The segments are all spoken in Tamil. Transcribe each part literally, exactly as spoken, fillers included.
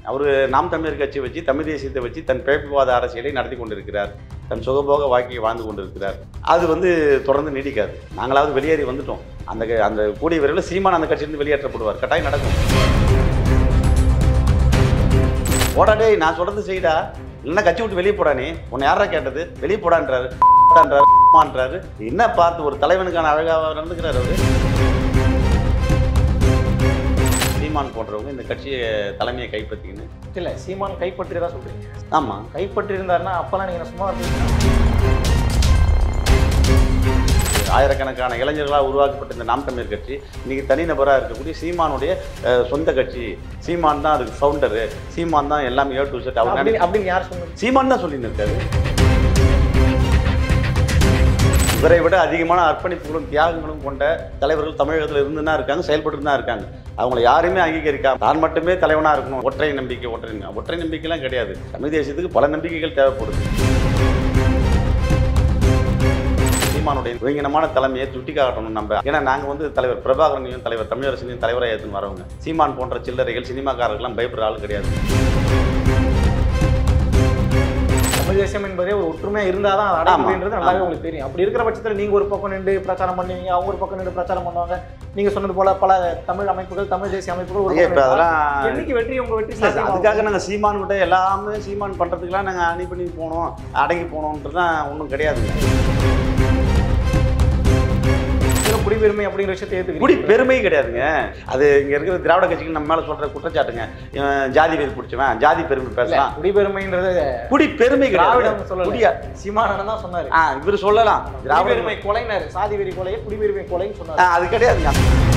அவர் நாம் தமிழர் கட்சி வச்சு தமிழ் தேசியத்தை வச்சு தன் பிழைப்புவாத அரசியலை நடத்தி கொண்டிருக்கிறார், தன் சுகபோக வாழ்க்கையை வாழ்ந்து கொண்டிருக்கிறார். அது வந்து தொடர்ந்து நீடிக்காது. நாங்களாவது வெளியேறி வந்துட்டோம். அந்த அந்த கூடிய விரைவில் சீமான் அந்த கட்சியிலிருந்து வெளியேற்றப்படுவார். கட்டாயம் நடக்கும். போடாடே நான் சொல்றது செய்டா, இல்லைன்னா கட்சி விட்டு வெளியே போடானே, உன்னை யாரா கேட்டது, வெளியே போடான்றாரு ன்றாரு. என்ன பார்த்து ஒரு தலைவனுக்கான அழகாக நடந்துக்கிறார் அவரு. சீமான் போன்றவங்க இந்த கட்சியை தலைமையை கைப்பற்றின்னு இல்லை, சீமான் கைப்பற்றி தான் சொல்றீங்க. ஆமாம், கைப்பற்றி இருந்தாருன்னா அப்பெல்லாம் நீங்கள் சும்மா ஆயிரக்கணக்கான இளைஞர்களாக உருவாக்கப்பட்ட இந்த நாம் தமிழர் கட்சி இன்னைக்கு தனிநபராக இருக்கக்கூடிய சீமானுடைய சொந்த கட்சி. சீமான் தான் அதுக்கு ஃபவுண்டரு, சீமான் தான் எல்லாமே ஏ டு செட். அவர் அப்படின்னு யார் சொன்னாங்க? சீமான் தான் சொல்லின்னு இருக்காரு. இவரை விட அதிகமான அர்ப்பணிப்புகளும் தியாகங்களும் கொண்ட தலைவர்கள் தமிழகத்தில் இருந்து தான் இருக்காங்க, செயல்பட்டு தான் இருக்காங்க. அவங்களை யாருமே அங்கீகரிக்காம தான் மட்டுமே தலைவனாக இருக்கணும். ஒற்றை நம்பிக்கை ஒற்றை ஒற்றை நம்பிக்கைலாம் கிடையாது. தமிழ் தேசியத்துக்கு பல நம்பிக்கைகள் தேவைப்படுது. சீமானுடைய ஒருங்கினமான தலைமையை சுட்டி காட்டணும் நம்ம. ஏன்னா நாங்கள் வந்து தலைவர் பிரபாகரனையும் தலைவர் தமிழரசனையும் தலைவராக ஏற்றுன்னு வரவங்க. சீமான் போன்ற சில்லறைகள் சினிமாக்காரர்கள்லாம் பயப்படுற ஆள் கிடையாது. தமிழ் தேசியம் என்பதே ஒரு ஒற்றுமையாக இருந்தால் தான் அது அடையுதுன்றது நல்லாவே உங்களுக்கு தெரியும். அப்படி இருக்கிற பட்சத்தில் நீங்கள் ஒரு பக்கம் நின்று பிரச்சாரம் பண்ணுவீங்க, அவங்க ஒரு பக்கம் நின்று பிரச்சாரம் பண்ணுவாங்க. நீங்கள் சொன்னது போல பல தமிழ் அமைப்புகள், தமிழ் தேசிய அமைப்புகள் ஒரு அதெல்லாம் என்னைக்கு வெற்றி உங்கள் வெற்றி. அதுக்காக நாங்கள் சீமான் கிட்ட எல்லாமே சீமான் பண்ணுறதுக்கெல்லாம் நாங்கள் அணி பண்ணி போனோம், அடங்கி போனோன்றது தான் ஒன்றும் கிடையாதுங்க. குடிபெருமை அப்படிங்கிற விஷயத்தை ஏற்றுக்க குடி பெருமை கிடையாதுங்க. அது இங்கே இருக்கிற திராவிட கட்சிகள் நம்ம மேலே சொல்கிற குற்றச்சாட்டுங்க. ஜாதி பேர் பிடிச்சவன் ஜாதி பெருமை பேசலாம். குடிபெருமைன்றது குடி பெருமை திராவிட சொல்லலையா? சீமானன் தான் சொன்னார். ஆ இவர் சொல்லலாம் திராவிட பெருமை கொலைனாரு, சாதி வெறி கொலையை குடிபெருமை கொலைன்னு சொன்னார். அது கிடையாதுங்க.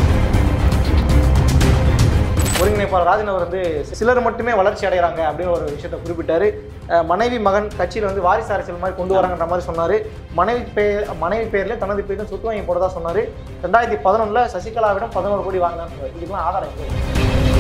ஒருங்கிணைப்பாளர் ராஜன் அவர் வந்து சிலர் மட்டுமே வளர்ச்சி அடைகிறாங்க அப்படின்னு ஒரு விஷயத்தை குறிப்பிட்டாரு. மனைவி மகன் கட்சியில் வந்து வாரிசு அரசியல் மாதிரி கொண்டு வராங்கன்ற மாதிரி சொன்னார். மனைவி பெயர் மனைவி பேரில் தனது பேரும் சொத்து வாங்கி போடதான் சொன்னார். ரெண்டாயிரத்தி பதினொன்றில் சசிகலாவிடம் பதினோரு கோடி வாங்கினான்னு சொன்னார். இதுக்கெல்லாம் ஆதாரம் இல்லை.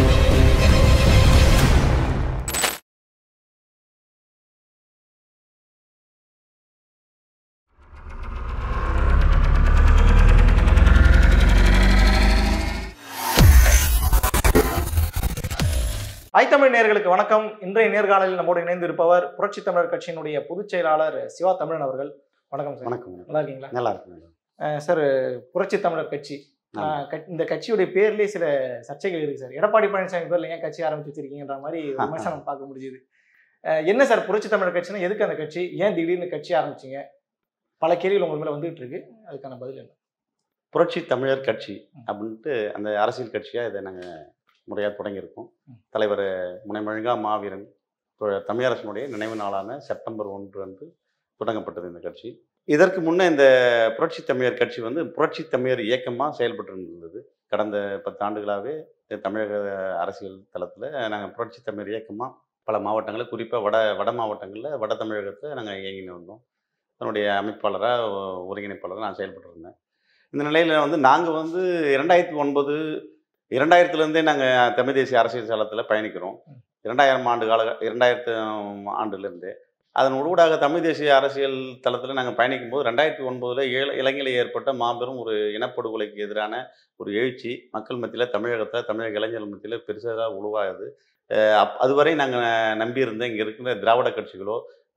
ஐத்தமிழ் நேயர்களுக்கு வணக்கம். இன்றைய நேர்காணலில் நம்மோடு இணைந்து இருப்பவர் புரட்சி தமிழர் கட்சியினுடைய பொதுச் செயலாளர் சிவா தமிழன் அவர்கள். வணக்கம் சார். வணக்கம். நல்லா இருக்கீங்களா? நல்லா இருக்குங்க சார். புரட்சி தமிழர் கட்சி, இந்த கட்சியுடைய பேர்லேயே சில சர்ச்சைகள் இருக்கு சார். எடப்பாடி பழனிசாமி பேர்ல ஏன் கட்சி ஆரம்பிச்சு வச்சிருக்கீங்கன்ற மாதிரி விமர்சனம் பார்க்க முடியுது. என்ன சார் புரட்சி தமிழர் கட்சினா எதுக்கு அந்த கட்சி, ஏன் திடீர்னு கட்சி ஆரம்பிச்சிங்க? பல கேள்விகள் உங்க மேல வந்துட்டு இருக்கு, அதுக்கான பதில் என்ன? புரட்சி தமிழர் கட்சி அப்படின்ட்டு அந்த அரசியல் கட்சியாக இதை நாங்கள் முறையாக தொடங்கியிருக்கோம். தலைவர் முனைமழுங்கா மாவீரன் தமிழரசனுடைய நினைவு நாளான செப்டம்பர் ஒன்று அன்று தொடங்கப்பட்டது இந்த கட்சி. இதற்கு முன்னே இந்த புரட்சி தமிழர் கட்சி வந்து புரட்சி தமிழர் இயக்கமாக செயல்பட்டு இருந்தது. கடந்த பத்து ஆண்டுகளாகவே தமிழக அரசியல் தளத்தில் நாங்கள் புரட்சி தமிழர் இயக்கமாக பல மாவட்டங்களில், குறிப்பாக வட வட மாவட்டங்களில் வட தமிழகத்தில் நாங்கள் இயங்கின்னு வந்தோம். அதனுடைய அமைப்பாளராக ஒருங்கிணைப்பாளராக நான் செயல்பட்டு இருந்தேன். இந்த நிலையில் வந்து நாங்கள் வந்து இரண்டாயிரத்தி ஒன்பது இரண்டாயிரத்துலேருந்தே நாங்கள் தமிழ் தேசிய அரசியல் தளத்தில் பயணிக்கிறோம். இரண்டாயிரம் ஆண்டு கால இரண்டாயிரத்து ஆண்டுலேருந்தே அதன் ஊடாக தமிழ் தேசிய அரசியல் தளத்தில் நாங்கள் பயணிக்கும் போது ரெண்டாயிரத்தி ஒன்பதில் ஏழ இலங்கையில் ஏற்பட்ட மாபெரும் ஒரு இனப்படுகொலைக்கு எதிரான ஒரு எழுச்சி மக்கள் மத்தியில், தமிழகத்தில் தமிழக இளைஞர்கள் மத்தியில் பெருசாக உருவாகுது. அப் அதுவரை நாங்கள் நம்பியிருந்த இங்கே இருக்கிற திராவிட கட்சிகளோ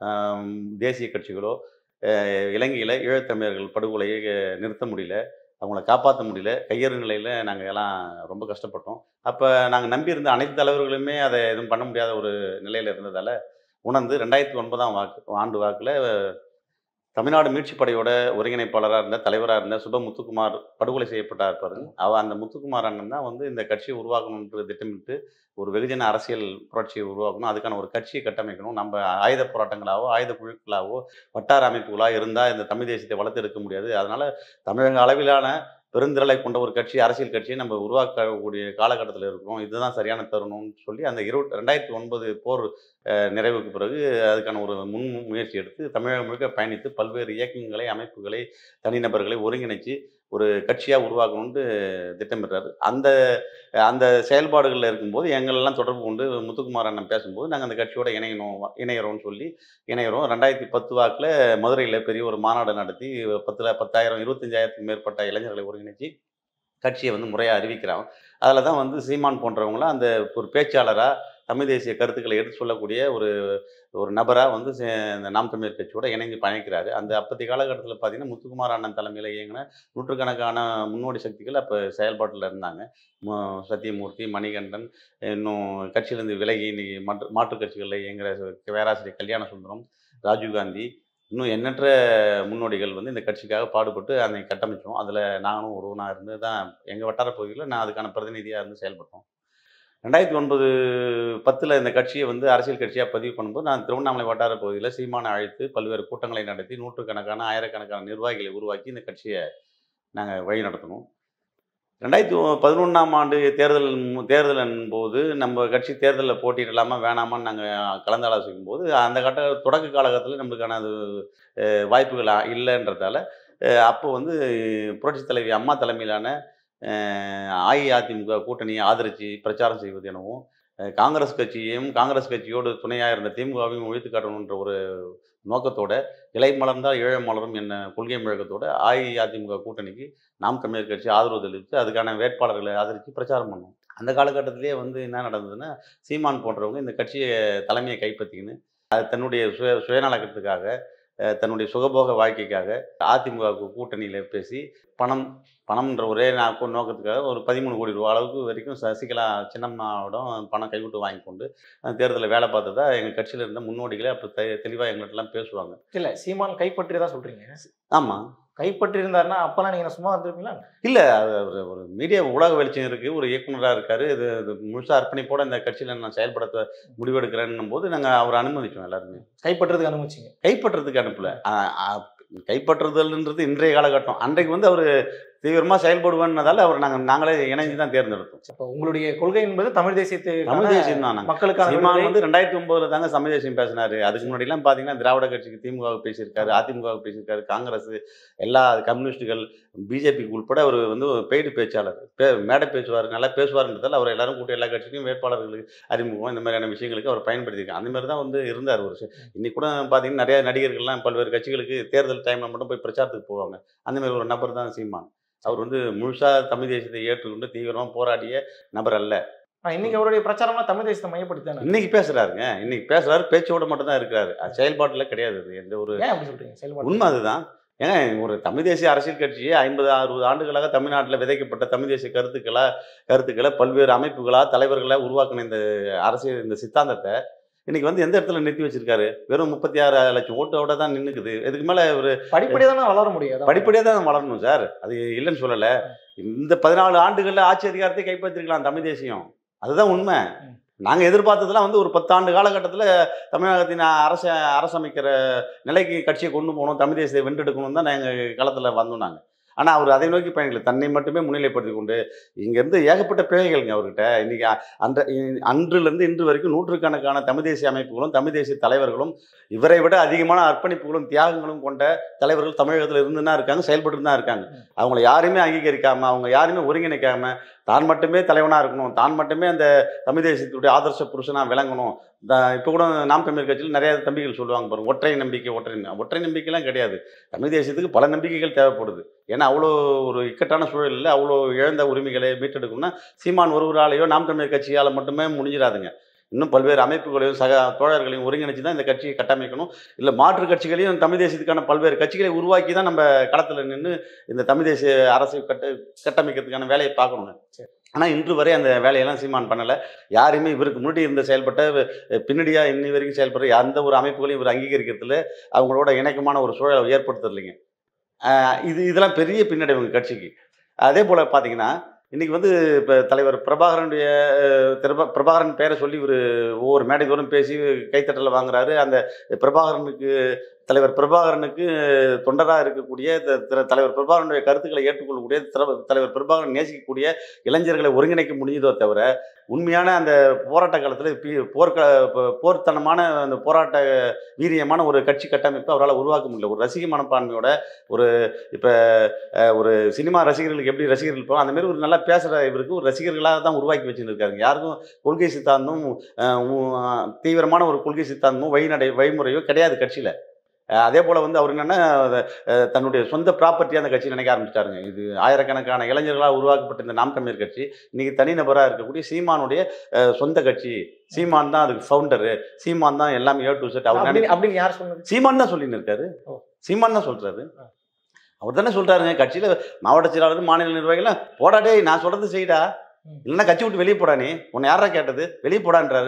தேசிய கட்சிகளோ இலங்கையில் ஈழத்தமிழர்கள் படுகொலையை நிறுத்த முடியல, அவங்கள காப்பாற்ற முடியல. கையறு நிலையில் நாங்கள் எல்லாம் ரொம்ப கஷ்டப்பட்டோம். அப்போ நாங்கள் நம்பியிருந்த அனைத்து தலைவர்களுமே அதை எதுவும் பண்ண முடியாத ஒரு நிலையில் இருந்ததால் உணர்ந்து ரெண்டாயிரத்தி ஒன்பதாம் வாக்கு ஆண்டு வாக்கில் தமிழ்நாடு மீட்சி படையோட ஒருங்கிணைப்பாளராக இருந்த தலைவராக இருந்த சுப முத்துக்குமார் படுகொலை செய்யப்பட்டார் பாருங்க. அவ அந்த முத்துக்குமார் அண்ணன் தான் வந்து இந்த கட்சியை உருவாக்கணுன்ற திட்டமிட்டு ஒரு வெகுஜன அரசியல் புரட்சியை உருவாக்கணும், அதுக்கான ஒரு கட்சியை கட்டமைக்கணும், நம்ம ஆயுத போராட்டங்களாவோ ஆயுத குழுக்களாவோ வட்டார அமைப்புகளாக இருந்தால் இந்த தமிழ் தேசியத்தை வளர்த்து எடுக்க முடியாது. அதனால் தமிழக அளவிலான பெருந்திரளை கொண்ட ஒரு கட்சி, அரசியல் கட்சியை நம்ம உருவாக்கக்கூடிய காலகட்டத்தில் இருக்கிறோம், இதுதான் சரியான தருணம்னு சொல்லி அந்த இருபத்தி ரெண்டாயிரத்தி ஒன்பது போர் நிறைவுக்கு பிறகு அதுக்கான ஒரு முன் முயற்சி எடுத்து தமிழகம் முழுக்க பயணித்து பல்வேறு இயக்கங்களை, அமைப்புகளை, தனிநபர்களை ஒருங்கிணைச்சு ஒரு கட்சியாக உருவாக்கணும்னு திட்டமிட்டார். அந்த அந்த செயல்பாடுகளில் இருக்கும்போது எங்களெல்லாம் தொடர்பு கொண்டு முத்துக்குமார் அண்ணன் பேசும்போது நாங்கள் அந்த கட்சியோட இணையணும் இணையிறோம்னு சொல்லி இணையிறோம். ரெண்டாயிரத்தி பத்து வாக்கில் மதுரையில் பெரிய ஒரு மாநாடு நடத்தி பத்தில் பத்தாயிரம் இருபத்தஞ்சாயிரத்துக்கு மேற்பட்ட இளைஞர்களை ஒருங்கிணைச்சி கட்சியை வந்து முறையாக அறிவிக்கிறான். அதில் தான் வந்து சீமான் போன்றவங்களாம் அந்த ஒரு பேச்சாளராக தமிழ் தேசிய கருத்துக்களை எடுத்து சொல்லக்கூடிய ஒரு ஒரு நபராக வந்து சே- இந்த நாம் தமிழர் கட்சியோட இணைந்து பயணிக்கிறாரு. அந்த அப்பத்தி காலகட்டத்தில் பார்த்தீங்கன்னா முத்துக்குமார் அண்ணன் தலைமையில் இயங்கின நூற்றுக்கணக்கான முன்னோடி சக்திகள் அப்போ செயல்பாட்டில் இருந்தாங்க. மு- சத்தியமூர்த்தி, மணிகண்டன், இன்னும் கட்சியிலேருந்து விலகி இன்னைக்கு மாற்று மாற்றுக் கட்சிகளில் இயங்குகிற பேராசிரியர் கல்யாண சுந்தரம், ராஜீவ்காந்தி, இன்னும் எண்ணற்ற முன்னோடிகள் வந்து இந்த கட்சிக்காக பாடுபட்டு அதை கட்டமைச்சோம். அதில் நானும் ஒருவனாக இருந்து தான் எங்கள் வட்டார பகுதியில் நான் அதுக்கான பிரதிநிதியாக இருந்து செயல்பட்டோம். ரெண்டாயிரத்தி ஒன்பது பத்தில் இந்த கட்சியை வந்து அரசியல் கட்சியாக பதிவு பண்ணும்போது நான் திருவண்ணாமலை வட்டார பகுதியில் சீமானை அழைத்து பல்வேறு கூட்டங்களை நடத்தி நூற்றுக்கணக்கான ஆயிரக்கணக்கான நிர்வாகிகளை உருவாக்கி இந்த கட்சியை நாங்கள் வழி நடத்தணும். ரெண்டாயிரத்தி பதினொன்றாம் ஆண்டு தேர்தல் மு- தேர்தலின் போது நம்ம கட்சி தேர்தலில் போட்டியிடலாமா வேணாமான்னு நாங்கள் கலந்து ஆலோசிக்கும் போது அந்த கட்ட தொடக்க காலகட்டத்தில் நம்மளுக்கான அது அஹ், வாய்ப்புகள் அ- இல்லைன்றதால அஹ், அப்போ வந்து புரட்சித் தலைவி அம்மா தலைமையிலான அஹ், அஇஅதிமுக கூட்டணியை ஆதரித்து பிரச்சாரம் செய்வது எனவும் அஹ், காங்கிரஸ் கட்சியையும் காங்கிரஸ் கட்சியோடு துணையாக இருந்த திமுகவையும் ஒழித்து காட்டணுன்ற ஒரு நோக்கத்தோட இலை மலர்ந்தால் இழை மலரும் என்ன கொள்கை முழக்கத்தோட அஇஅதிமுக கூட்டணிக்கு நாம் தமிழர் கட்சி ஆதரவு தெரிவித்து அதுக்கான வேட்பாளர்களை ஆதரித்து பிரச்சாரம் பண்ணோம். அந்த காலகட்டத்திலேயே வந்து என்ன நடந்ததுன்னா சீமான் போன்றவங்க இந்த கட்சியை தலைமையை கைப்பற்றிக்கின்னு அது தன்னுடைய சுய சுயநலக்கத்துக்காக அஹ், தன்னுடைய சுகபோக வாழ்க்கைக்காக அதிமுக கூட்டணியில் பேசி பணம் பணம்ன்ற ஒரே நா- நோக்கத்துக்காக ஒரு பதிமூணு கோடி ரூபா அளவுக்கு வரைக்கும் சசிகலா சின்னம்மாவிடம் பணம் கைவிட்டு வாங்கி கொண்டு அந்த தேர்தலில் வேலை பார்த்ததா எங்கள் கட்சியில் இருந்த முன்னோடிகளே அப்போ தெ தெளிவாக எங்கள்கிட்டலாம் பேசுவாங்க. இல்ல சீமான் கைப்பற்றியதா சொல்றீங்க. ஆமாம். கைப்பற்றி இருந்தாருன்னா அப்பெல்லாம் நீங்க சும்மா இருந்திருப்பீங்களா? இல்லை அது ஒரு ஒரு மீடியா ஊடக வெளிச்சம் இருக்குது, ஒரு இயக்குனராக இருக்கார், இது இது முழுசாக அர்ப்பணிப்போட இந்த கட்சியில் நான் செயல்படுத்த முடிவெடுக்கிறேன்னும் போது நாங்கள் அவரை அனுமதிச்சோம் எல்லாருமே. கைப்பற்றுறதுக்கு அனுமதிச்சிங்க. கைப்பற்றுறதுக்கு அனுப்பல. ஆ, ஆ, கைப்பற்றுதல்ன்றது இன்றைய காலகட்டம். அன்றைக்கு வந்து அவர் தீவிரமாக செயல்படுவேன்னதால அவர் நாங்கள் நாங்களே இணைஞ்சு தான் தேர்ந்தெடுத்தோம். அப்ப உங்களுடைய கொள்கை என்பது தமிழ் தேசியத்தை தமிழ் தேசியம் தான். நாங்கள் மக்களுக்கான சீமான் விடுதலை. வந்து ரெண்டாயிரத்தி ஒன்பதுல தாங்க தமிழ் தேசியம் பேசினாரு. அதுக்கு முன்னாடிலாம் பார்த்தீங்கன்னா திராவிட கட்சிக்கு திமுகவுக்கு பேசியிருக்காரு, அதிமுகவுக்கு பேசியிருக்காரு, காங்கிரஸ், எல்லா கம்யூனிஸ்டுகள், பிஜேபிக்கு உட்பட அவர் வந்து ஒரு பெய்டு பேச்சாளர். பே மேடை பேசுவார், நல்லா பேசுவார்ன்றதால அவர் எல்லாரும் கூட்டி எல்லா கட்சிக்கும் வேட்பாளர்களுக்கு அறிமுகம் இந்த மாதிரியான விஷயங்களுக்கு அவர் பயன்படுத்தியிருக்காங்க. அந்த மாதிரி தான் வந்து இருந்தார். ஒரு சி- இன்னைக்கு கூட பார்த்தீங்கன்னா நிறைய நடிகர்கள்லாம் பல்வேறு கட்சிகளுக்கு தேர்தல் டைமில் மட்டும் போய் பிரச்சாரத்துக்கு போவாங்க. அந்த மாதிரி ஒரு நபர் தான் சீமான். அவர் வந்து முழுசாக தமிழ் தேசியத்தை ஏற்றுக்கொண்டு தீவிரமாக போராடிய நபர் அல்ல. ஆனா, இன்னைக்கு அவருடைய பிரச்சாரம்லாம் தமிழ் தேசியத்தை மையப்படுத்தி தானே. இன்னைக்கு பேசுறாருங்க, இன்னைக்கு பேசுறாரு, பேச்சோட மட்டும் தான் இருக்கிறாரு. அது செயல்பாட்டில் கிடையாது. அது எந்த ஒரு ஏன் அப்படி சொல்றீங்க? செயல்பாடு உண்மை அதுதான். ஏங்க ஒரு தமிழ் தேசிய அரசியல் கட்சியே ஐம்பது அறுபது ஆண்டுகளாக தமிழ்நாட்டில் விதைக்கப்பட்ட தமிழ் தேசிய கருத்துக்களா கருத்துக்களை பல்வேறு அமைப்புகளா தலைவர்களா உருவாக்கின இந்த அரசியல் இந்த சித்தாந்தத்தை இன்னைக்கு வந்து எந்த இடத்துல நிறுத்தி வச்சிருக்காரு? வெறும் முப்பத்தி ஆறு லட்சம் ஓட்டோட தான் நின்றுக்குது. இதுக்கு மேலே ஒரு படிப்படியா தானே வளர முடியாது. படிப்படியாக தான் வளரணும் சார். அது இல்லைன்னு சொல்லலை. இந்த பதினாலு ஆண்டுகளில் ஆட்சி அதிகாரத்தை கைப்பற்றிருக்கலாம் தமிழ் தேசியம். அதுதான் உண்மை. நாங்கள் எதிர்பார்த்ததெல்லாம் வந்து ஒரு பத்தாண்டு காலகட்டத்தில் தமிழகத்தின் அரச அரசமைக்கிற நிலைக்கு கட்சியை கொண்டு போகணும், தமிழ் தேசியத்தை வென்றெடுக்கணும் தான் நாங்கள் களத்தில் வந்தோம். நாங்கள் ஆனால் அவர் அதை நோக்கி பயணிக்கல. தன்னை மட்டுமே முன்னிலைப்படுத்தி கொண்டு இங்கேருந்து ஏகப்பட்ட பிழைகள்ங்க அவர்கிட்ட. இன்றைக்கி அன்ற அன்றிலிருந்து இன்று வரைக்கும் நூற்றுக்கணக்கான தமிழ் தேசிய அமைப்புகளும் தமிழ் தேசிய தலைவர்களும் இவரை விட அதிகமான அர்ப்பணிப்புகளும் தியாகங்களும் கொண்ட தலைவர்கள் தமிழகத்தில் இருந்து தான் இருக்காங்க, செயல்பட்டு தான் இருக்காங்க. அவங்கள யாருமே அங்கீகரிக்காமல், அவங்க யாருமே ஒருங்கிணைக்காமல், தான் மட்டுமே தலைவனாக இருக்கணும், தான் மட்டுமே அந்த தமிழ் தேசியத்துடைய ஆதர்ச புருஷனாக விளங்கணும். இப்போ கூட நாம் தமிழர் கட்சியில் நிறைய தம்பிகள் சொல்லுவாங்க பாருங்க, ஒற்றை நம்பிக்கை ஒற்றை நம்பிக்கை. ஒற்றை நம்பிக்கைலாம் கிடையாது. தமிழ் தேசியத்துக்கு பல நம்பிக்கைகள் தேவைப்படுது. ஏன்னா அவ்வளோ ஒரு இக்கட்டான சூழலில் அவ்வளோ இழந்த உரிமைகளை மீட்டெடுக்கணும்னா சீமான் ஒருவராலேயோ நாம் தமிழர் கட்சியால் மட்டுமே முடிஞ்சிடாதுங்க. இன்னும் பல்வேறு அமைப்புகளையும் சக தோழர்களையும் ஒருங்கிணைச்சு தான் இந்த கட்சியை கட்டமைக்கணும். இல்லை மாற்று கட்சிகளையும் தமிழ் தேசியத்துக்கான பல்வேறு கட்சிகளை உருவாக்கி தான் நம்ம களத்தில் நின்று இந்த தமிழ் தேசிய அரசை கட்ட கட்டமைக்கிறதுக்கான வேலையை பார்க்கணுங்க. ஆனால் இன்று வரை அந்த வேலையெல்லாம் சீமான் பண்ணலை. யாருமே இவருக்கு முன்னாடி இருந்த செயல்பட்ட பின்னடியாக இன்னி வரைக்கும் செயல்படுற எந்த ஒரு அமைப்புகளையும் இவர் அங்கீகரிக்கிறதுல அவங்களோட இணக்கமான ஒரு சூழலை ஏற்படுத்துறதில்லைங்க. இது இதெல்லாம் பெரிய பின்னடைவுங்க கட்சிக்கு. அதே போல் பார்த்தீங்கன்னா இன்றைக்கி வந்து இப்போ தலைவர் பிரபாகரனுடைய திரு பிரபாகரன் பேரை சொல்லி இவர் ஒவ்வொரு மேடை தோறும் பேசி கைத்தட்டலை வாங்குறாரு. அந்த பிரபாகரனுக்கு தலைவர் பிரபாகரனுக்கு தொண்டராக இருக்கக்கூடிய திரு தலைவர் பிரபாகரனுடைய கருத்துக்களை ஏற்றுக்கொள்ளக்கூடிய தலைவர் பிரபாகரன் நேசிக்கக்கூடிய இளைஞர்களை ஒருங்கிணைக்க முடியுதோ தவிர உண்மையான அந்த போராட்ட காலத்தில் போர்க்க போர்த்தனமான அந்த போராட்ட வீரியமான ஒரு கட்சி கட்டமைப்பு அவரால் உருவாக்க முடியல. ஒரு ரசிக மனப்பான்மையோட ஒரு இப்போ ஒரு சினிமா ரசிகர்களுக்கு எப்படி ரசிகர்கள் இருப்போம் அந்த மாதிரி ஒரு நல்லா பேசுகிற இவருக்கு ஒரு ரசிகர்களாக தான் உருவாக்கி வச்சுருக்காருங்க. யாருக்கும் கொள்கை சித்தாந்தமும் தீவிரமான ஒரு கொள்கை சித்தாந்தமும் வழிநடை வழிமுறையோ கிடையாது கட்சியில். அதே போல் வந்து அவர் என்னென்னா தன்னுடைய சொந்த ப்ராப்பர்ட்டியாக அந்த கட்சி நினைக்க ஆரம்பிச்சிட்டாருங்க. இது ஆயிரக்கணக்கான இளைஞர்களால் உருவாக்கப்பட்ட இந்த நாம் தமிழர் கட்சி இன்னைக்கு தனிநபராக இருக்கக்கூடிய சீமானுடைய சொந்த கட்சி. சீமான் தான் அதுக்கு ஃபவுண்டரு, சீமான் தான் எல்லாமே ஏ டு செட். அவர் அப்படின்னு யார் சொன்னது? சீமான் தான் சொல்லின்னு இருக்காரு. சீமான் தான் சொல்றாரு. அவர் தானே சொல்றாருங்க. கட்சியில மாவட்ட செயலாளர், மாநில நிர்வாகிகள் போடாடே நான் சொல்றது செய்டா, இல்லைன்னா கட்சி விட்டு வெளியே போடா, நீ உன்னை யாரா கேட்டது, வெளியே போடான்றாரு.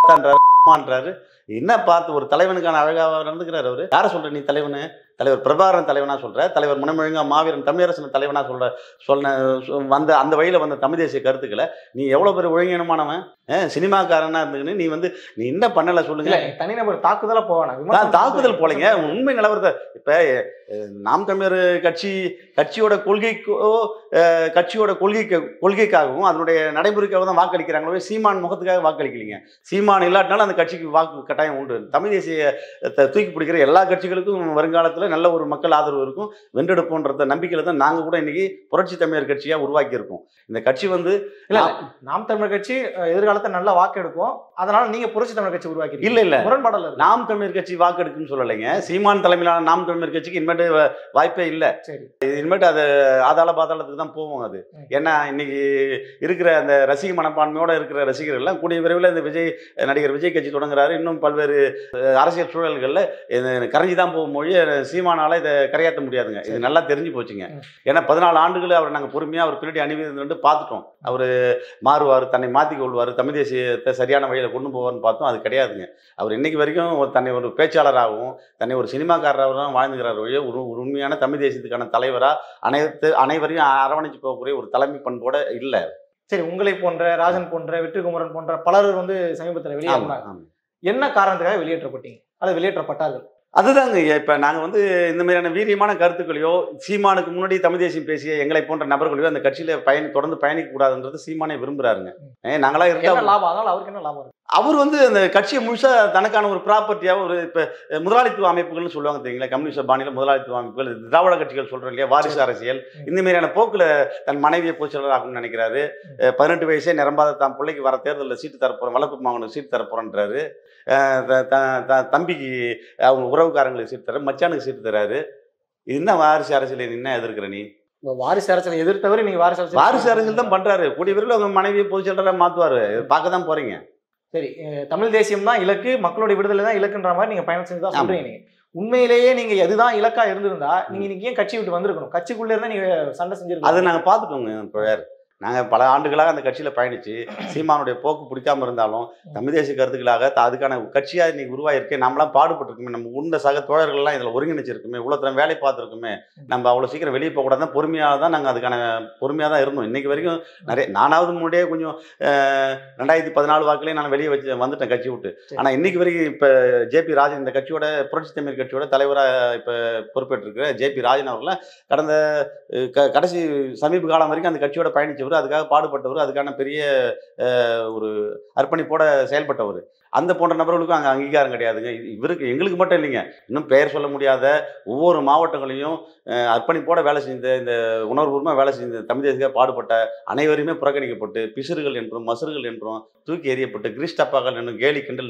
என்ன பார்த்து ஒரு தலைவனுக்கான அழகாக நடந்துக்கிறார் அவரு. யாரை சொல்ற நீ தலைவனு? தலைவர் பிரபாகரன் தலைவனா சொல்ற, தலைவர் முனைமொழிங்கா மாவீரன் தமிழரசன் தலைவனா சொல்ற சொன்ன வந்த அந்த வழியில வந்த தமிழ் தேசிய கருத்துக்களை நீ எவ்வளவு பேர் ஒழுங்கினமானவன் சினிமாக்காரனா இருந்துக்குன்னு நீ வந்து நீ என்ன பண்ணல சொல்லுங்க. தனிநபர் தாக்குதலா போவானா? தாக்குதல் போலங்க, உண்மை நிலவரத்தை. இப்ப நாம் தமிழர் கட்சி கட்சியோட கொள்கைக்கோ கட்சியோட கொள்கைக்கு கொள்கைக்காகவும் அதனுடைய நடைமுறைக்காக தான் வாக்களிக்கிறாங்களோ, சீமான் முகத்துக்காக வாக்களிக்கலீங்க. சீமான் இல்லாட்டினாலும் அந்த கட்சிக்கு வாக்கு கட்டாயம் உண்டு. தமிழ் தேசிய தூக்கி பிடிக்கிற எல்லா கட்சிகளுக்கும் வருங்காலத்தில் நல்ல ஒரு மக்கள் ஆதரவு இருக்கும், வென்றெடுப்போன்ற நம்பிக்கையில தான் நாங்க கூட இன்னைக்கு புரட்சி தமிழர் கட்சியா உருவாக்கி இருக்கோம். இந்த கட்சி வந்து நாம் தமிழர் கட்சி எதிர்காலத்தை நல்லா வாக்கெடுக்கும், அதனால நீங்க புரட்சி தமிழர் கட்சி உருவாக்கி இல்ல இல்ல முரண்பாடல. நாம் தமிழர் கட்சி வாக்கெடுக்குன்னு சொல்லலைங்க. சீமான் தலைமையிலான நாம் தமிழர் கட்சிக்கு இனிமேட்டு வாய்ப்பே இல்லை. இனிமேட்டு அது ஆதாள பாதாளத்துக்கு தான் போவோம். அது ஏன்னா இன்னைக்கு இருக்கிற அந்த ரசிக மனப்பான்மையோட இருக்கிற ரசிகர்கள் எல்லாம் கூடிய விரைவில் இந்த விஜய் நடிகர் விஜய் கட்சி தொடங்குறாரு. இன்னும் பல்வேறு அரசியல் சூழல்கள்ல கரைஞ்சி தான் போகும் மொழி சீமானால இதை கரையாற்ற முடியாதுங்க. இது நல்லா தெரிஞ்சு போச்சுங்க. ஏன்னா பதினாலு ஆண்டுகள் அவர் நாங்கள் பொறுமையாக அவர் பின்னாடி அணிவிருந்து பார்த்துட்டோம். அவர் மாறுவார், தன்னை மாற்றி கொள்வார், தமிழ் தேசியத்தை சரியான வழியில் கொண்டு போவார்னு பார்த்தோம். அது கிடையாதுங்க. அவர் இன்னைக்கு வரைக்கும் ஒரு தன்னை ஒரு பேச்சாளராகவும் தன்னை ஒரு சினிமாக்காரராகவும் வாழ்ந்துகிறார் வழியே ஒரு ஒரு உண்மையான தமிழ் தேசியத்துக்கான தலைவராக அனைத்து அனைவரையும் அரவணைச்சு போகக்கூடிய ஒரு தலைமை பண்போட இல்லை. சரி, உங்களை போன்ற ராஜன் போன்ற வெற்றிகுமரன் போன்ற பலர் வந்து சமீபத்தில் வெளியேறாங்க. என்ன காரணத்துக்காக வெளியேற்றப்பட்டீங்க? அது வெளியேற்றப்பட்டார்கள். அதுதாங்க. இப்போ நாங்கள் வந்து இந்த மாதிரியான வீரியமான கருத்துக்களையோ, சீமானுக்கு முன்னாடி தமிழ் தேசியம் பேசிய எங்களை போன்ற நபர்களையோ அந்த கட்சியில பயணி தொடர்ந்து பயணிக்க கூடாதுன்றது சீமானே விரும்புறாருங்க. நாங்களா இருந்தால் லாபம், அதனால அவருக்கு என்ன லாபம்? அவர் வந்து அந்த கட்சியை முழுசா தனக்கான ஒரு ப்ராப்பர்ட்டியாக ஒரு இப்போ முதலாளித்துவ அமைப்புகள்னு சொல்லுவாங்க தெரியுங்களா, கம்யூனிஸ்ட் பாணியில் முதலாளித்துவ அமைப்புகள், திராவிட கட்சிகள் சொல்றோம் இல்லையா, வாரிசு அரசியல், இந்த மாதிரியான போக்குல தன் மனைவியை பொதுச்செயலாளர் ஆகணும்னு நினைக்கிறாரு. பதினெட்டு வயசே நிரம்பாத தான் பிள்ளைக்கு வர தேர்தலில் சீட்டு தரப்போறோம், வளர்ப்பு மாவனுக்கு சீட்டு தரப்போறன்றாரு. தம்பிக்கு அவங்க உறவுக்காரங்களுக்கு சீட்டு தர, மச்சானுக்கு சீட்டு தராரு. இது என்ன வாரிசு அரசியல்? என்ன எதிர்க்கிற நீ? வாரிசு அரசியல் எதிர்த்தவரை நீங்க வாரிசு அரசியல் வாரிசு அரசியல் தான் பண்றாரு. கூடிய விரைவில் அவங்க மனைவியை பொதுச்செயலாளராக மாத்துவாரு. பார்க்க தான் போறீங்க. சரி, தமிழ் தேசியம் தான் இலக்கு, மக்களுடைய விடுதலை தான் இலக்குன்ற மாதிரி நீங்க பயணம் செஞ்சு தான் சொல்றீங்க. நீங்க உண்மையிலேயே நீங்க எதுதான் இலக்கா இருந்திருந்தா நீங்க இன்னைக்கு ஏன் கட்சி விட்டு வந்திருக்கணும்? கட்சிக்குள்ளே இருந்தா நீங்க சண்டை செஞ்சிருக்கணும். அதை நாங்க பாத்துட்டோங்க. நாங்கள் பல ஆண்டுகளாக அந்த கட்சியில் பயணித்து சீமானுடைய போக்கு பிடிக்காம இருந்தாலும் தமிழ் தேசிய கருத்துக்களாக அதுக்கான கட்சியாக இன்னைக்கு உருவாயிருக்கே. நம்மளாம் பாடுபட்டுருக்குமே, நம்ம உண்ட சக தோழர்கள்லாம் இதில் ஒருங்கிணைச்சிருக்குமே, இவ்வளோத்தரம் வேலை பார்த்துருக்குமே, நம்ம அவ்வளோ சீக்கிரம் வெளியே போகக்கூடாது தான் பொறுமையாக தான் நாங்கள் அதுக்கான பொறுமையாக தான் இருந்தோம். இன்றைக்கி வரைக்கும் நிறைய நானாவது முன்னாடியே கொஞ்சம் ரெண்டாயிரத்தி பதினாலு வாக்குலேயே நான் வெளியே வச்சு வந்துட்டேன் கட்சி விட்டு. ஆனால் இன்றைக்கி வரைக்கும் இப்போ ஜேபி ராஜன் இந்த கட்சியோட புரட்சி தமிழ் கட்சியோட தலைவராக இப்போ பொறுப்பேற்றிருக்கிற ஜேபி ராஜன் அவர்லாம் கடந்த க கடைசி சமீப காலம் வரைக்கும் அந்த கட்சியோட பயணிச்சவர், அதுக்காக பாடுபட்டவர், அதுக்கான பெரிய ஒரு அர்ப்பணிப்போட செயல்பட்டவர். அந்த போன்ற நபர்களுக்கும் அங்கே அங்கீகாரம் கிடையாதுங்க. இவருக்கு எங்களுக்கு மட்டும் இல்லைங்க, இன்னும் பெயர் சொல்ல முடியாத ஒவ்வொரு மாவட்டங்களையும் அர்ப்பணிப்போட வேலை செஞ்ச, இந்த உணர்வுபூர்வமாக வேலை செஞ்ச தமிழ் தேசியத்துக்காக பாடுபட்ட அனைவருமே புறக்கணிக்கப்பட்டு பிசுறுகள் என்றும் மசுறுகள் என்றும் தூக்கி எறியப்பட்டு கிறிஸ்டப்பாக்கள் என்னும் கேலி கிண்டல்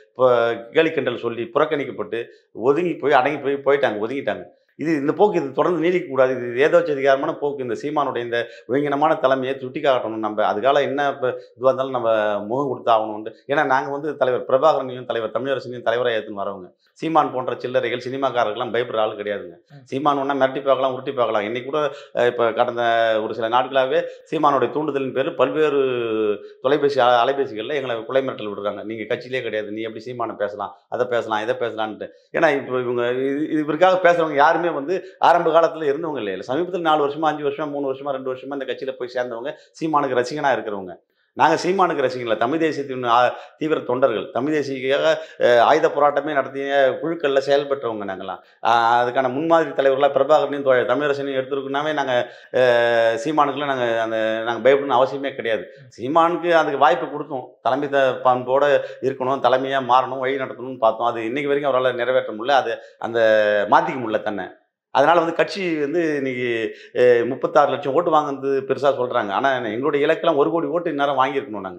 கேலி கிண்டல் சொல்லி புறக்கணிக்கப்பட்டு ஒதுங்கி போய் அடங்கி போய் போயிட்டாங்க, ஒதுங்கிட்டாங்க. இது இந்த போக்கு இது தொடர்ந்து நீடிக்கக்கூடாது. இது ஏதோச்சதிகாரமான போக்கு. இந்த சீமானுடைய இந்த ஒழுங்கினமான தலைமையை சுட்டி காட்டணும். நம்ம அதுக்கால என்ன இப்போ இதுவாக இருந்தாலும் நம்ம முகம் கொடுத்தாகணும். ஏன்னா நாங்கள் வந்து தலைவர் பிரபாகரனையும் தலைவர் தமிழரசனையும் தலைவராக ஏற்றுன்னு வரவங்க. சீமான் போன்ற சில்லறைகள் சினிமாக்காரர்கள்லாம் பயப்படுற ஆள் கிடையாதுங்க. சீமான் ஒன்றா மிரட்டி பார்க்கலாம், உருட்டி பார்க்கலாம். இன்னைக்கு கூட இப்போ கடந்த ஒரு சில நாட்களாகவே சீமானுடைய தூண்டுதலின் பேரில் பல்வேறு தொலைபேசி அலைபேசிகளில் எங்களை கொலை மிரட்டல் விடுறாங்க. நீங்கள் கட்சியிலே கிடையாது, நீ எப்படி சீமானை பேசலாம், அதை பேசலாம், இதை பேசலான்ட்டு. ஏன்னா இப்போ இவங்க இவருக்காக பேசுகிறவங்க யாருமே வந்து ஆரம்ப காலத்தில் இருந்தவங்க இல்லை. சமீபத்தில் நாலு வருஷமா அஞ்சு வருஷமா மூணு வருஷமா ரெண்டு வருஷமா இந்த கட்சியில் போய் சேர்ந்தவங்க சீமானுக்கு ரசிகனாக இருக்கிறவங்க. நாங்கள் சீமானுக்கு ரசிகங்கள, தமிழ் தேசியத்தின் தீவிர தொண்டர்கள், தமிழ் தேசியக்காக ஆயுத போராட்டமே நடத்திய குழுக்களில் செயல்பட்டவங்க நாங்கள்லாம். அதுக்கான முன்மாதிரி தலைவர்களாக பிரபாகரனையும் தமிழரசனையும் எடுத்துருக்குனாவே நாங்கள் சீமானுக்குலாம் நாங்கள் அந்த நாங்கள் பயப்படணும்னு அவசியமே கிடையாது. சீமானுக்கு அதுக்கு வாய்ப்பு கொடுத்தோம், தலைமை பண்போடு இருக்கணும், தலைமையாக மாறணும், வழி நடத்தணும்னு பார்த்தோம். அது இன்னைக்கு வரைக்கும் அவரால் நிறைவேற்ற முடியல, அது அந்த மாற்றிக்க முடியல தன்னை. அதனால் வந்து கட்சி வந்து இன்னைக்கு முப்பத்தாறு லட்சம் ஓட்டு வாங்குறது பெருசாக சொல்கிறாங்க. ஆனால் எங்களுடைய இலக்கெல்லாம் ஒரு கோடி ஓட்டு இந்நேரம் வாங்கியிருக்கணும். நாங்கள்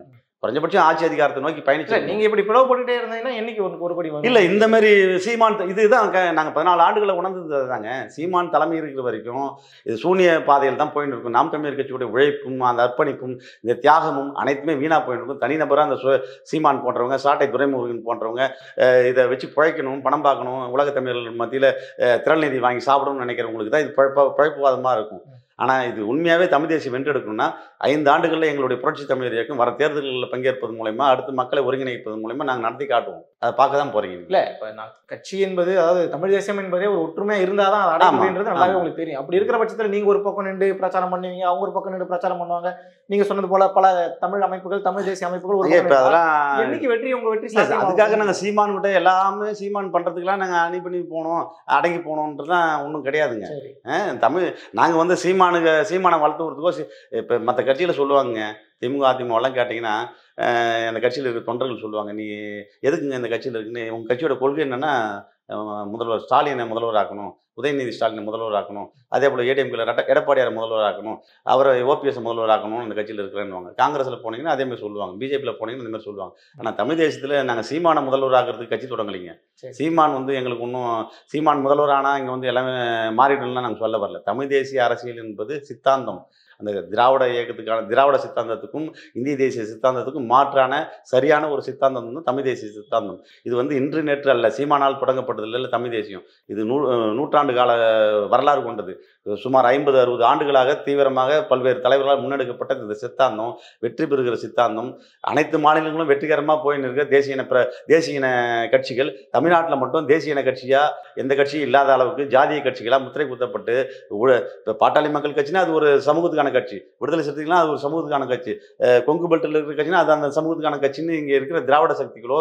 குறைஞ்சபட்சம் ஆட்சி அதிகாரத்தை நோக்கி பயணிச்சு. நீங்க இப்படி பிளவுபட்டுட்டே இருந்தீங்கன்னா என்னைக்கு ஒரு ஒரு படி இல்லை, இந்த மாதிரி சீமான் இதுதான் நாங்கள் பதினாலு ஆண்டுகளை உணர்ந்தது தாங்க. சீமான் தலைமை இருக்கிற வரைக்கும் இது சூனிய பாதையில் தான் போயிட்டு இருக்கும். நாம் தமிழர் கட்சியுடைய உழைப்பும் அந்த அர்ப்பணிப்பும் இந்த தியாகமும் அனைத்துமே வீணாக போயிட்டு இருக்கும். தனிநபராக அந்த சு சீமான் போன்றவங்க, சாட்டை துரைமுருகன் போன்றவங்க இதை வச்சு பிழைக்கணும், பணம் பார்க்கணும், உலக தமிழர்கள் மத்தியில் திரள் நிதி வாங்கி சாப்பிடணும்னு நினைக்கிறவங்களுக்கு தான் இது பழப்ப பழப்புவாதமாக இருக்கும். ஆனால் இது உண்மையாகவே தமிழ் தேசியம் வென்றெடுக்கணும்னா ஐந்து ஆண்டுகளில் எங்களுடைய புரட்சி தமிழர் இயக்கம் வர தேர்தல்களில் பங்கேற்பது மூலமா, அடுத்து மக்களை ஒருங்கிணைப்பது மூலமா நாங்கள் நடத்தி காட்டுவோம். அதை பார்க்க தான் போறீங்க. இல்லை, இப்போ நான் கட்சி என்பது, அதாவது தமிழ் தேசியம் என்பதே ஒரு ஒற்றுமையாக இருந்தால் தான் அது அப்படின்றது நல்லாவே உங்களுக்கு தெரியும். அப்படி இருக்கிற பட்சத்தில் நீங்கள் ஒரு பக்கம் நின்று பிரச்சாரம் பண்ணுவீங்க, அவங்க ஒரு பக்கம் நின்று பிரச்சாரம் பண்ணுவாங்க. நீங்கள் சொன்னது போல பல தமிழ் அமைப்புகள், தமிழ் தேசிய அமைப்புகள் ஒரு அதெல்லாம் என்னைக்கு வெற்றி உங்க வெற்றி. அதுக்காக நாங்கள் சீமான் கிட்ட எல்லாமே சீமான் பண்ணுறதுக்கெல்லாம் நாங்கள் அணி பண்ணி போனோம், அடங்கி போனோன்றதுலாம் ஒன்றும் கிடையாதுங்க. தமிழ் நாங்கள் வந்து சீமானுக்கு சீமானை வளர்த்துக்கிறதுக்கோ இப்போ மற்ற கட்சியில் சொல்லுவாங்க, திமுக அதிமுகலாம் கேட்டிங்கன்னா அந்த கட்சியில் இருக்கிற தொண்டர்கள் சொல்லுவாங்க, நீ எதுக்குங்க இந்த கட்சியில் இருக்குன்னு, உங்கள் கட்சியோட கொள்கை என்னென்னா முதல்வர் ஸ்டாலினை முதல்வர் ஆக்கணும், உதயநிதி ஸ்டாலினை முதல்வர் ஆக்கணும், அதே போல் ஏடிஎம்கில் ரெட்ட எடப்பாடியார் முதல்வர் ஆக்கணும், அவரை ஓபிஎஸ் முதல்வர் ஆக்கணும்னு அந்த கட்சியில் இருக்கிறேன்னுவாங்க. காங்கிரஸில் போனீங்கன்னா அதேமாதிரி சொல்லுவாங்க, பிஜேபியில் போனீங்கன்னா இந்த மாதிரி சொல்லுவாங்க. ஆனால் தமிழ் தேசத்தில் நாங்கள் சீமானை முதல்வர் ஆகிறதுக்கு கட்சி தொடங்கலைங்க. சீமான் வந்து எங்களுக்கு இன்னும் சீமான் முதல்வர் ஆனால் இங்கே வந்து எல்லாமே மாறிடணும்லாம் நாங்கள் சொல்ல வரல. தமிழ் தேசிய அரசியல் என்பது சித்தாந்தம். அந்த திராவிட இயக்கத்துக்கான திராவிட சித்தாந்தத்துக்கும் இந்திய தேசிய சித்தாந்தத்துக்கும் மாற்றான சரியான ஒரு சித்தாந்தம் வந்து தமிழ் தேசிய சித்தாந்தம். இது வந்து இன்று நேற்று அல்ல, சீமானால் தொடங்கப்பட்டது இல்லை தமிழ் தேசியம். இது நூ நூற்றாண்டு கால வரலாறு கொண்டது. சுமார் ஐம்பது அறுபது ஆண்டுகளாக தீவிரமாக பல்வேறு தலைவர்களால் முன்னெடுக்கப்பட்ட இந்த சித்தாந்தம் வெற்றி பெறுகிற சித்தாந்தம். அனைத்து மாநிலங்களும் வெற்றிகரமாக போயின்னு இருக்க தேசிய இன தேசிய இன கட்சிகள் தமிழ்நாட்டில் மட்டும் தேசிய இன கட்சியாக எந்த கட்சியும் இல்லாத அளவுக்கு ஜாதிய கட்சிகளாக முத்திரை குத்தப்பட்டு, இப்போ பாட்டாளி மக்கள் கட்சினா அது ஒரு சமூகத்துக்கான கட்சி, விடுதலை சிறுத்தைகள்னா அது ஒரு சமூகத்துக்கான கட்சி, கொங்கு பெல்ட்டில் இருக்கிற கட்சினா அது அந்த சமூகத்துக்கான கட்சின்னு இங்கே இருக்கிற திராவிட சக்திகளோ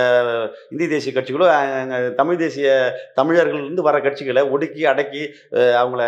இந்திய தேசிய கட்சிகளோ தமிழ் தேசிய தமிழர்கள்லேருந்து வர கட்சிகளை ஒடுக்கி அடக்கி அவங்கள